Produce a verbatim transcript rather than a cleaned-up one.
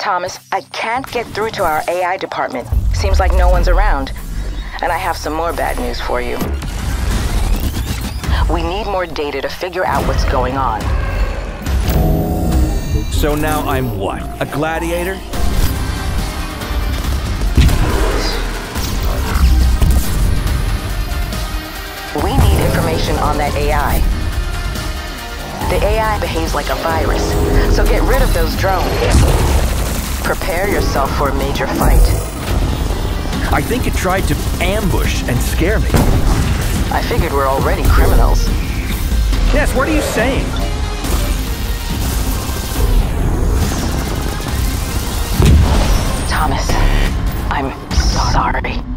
Thomas, I can't get through to our A I department. Seems like no one's around. And I have some more bad news for you. We need more data to figure out what's going on. So now I'm what? A gladiator? We need information on that A I. The A I behaves like a virus, so get rid of those drones. Prepare yourself for a major fight. I think it tried to ambush and scare me. I figured we're already criminals. Yes, what are you saying? Thomas, I'm sorry.